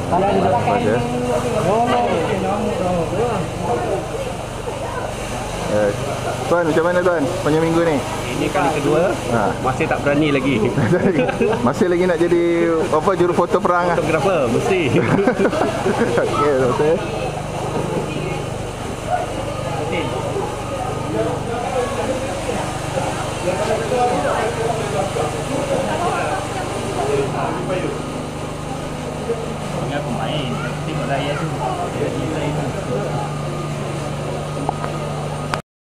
Mas ya. Tuan, macam mana tuan? Punya minggu ni? Ini kali kedua. Masih tak berani lagi. Masih lagi nak jadi apa, juru foto perang? Fotografer mesti. Okey, betul.